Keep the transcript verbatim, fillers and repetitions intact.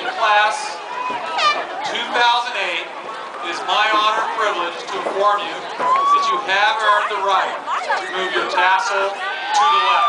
graduating class two thousand eight, it is my honor and privilege to inform you that you have earned the right to move your tassel to the left.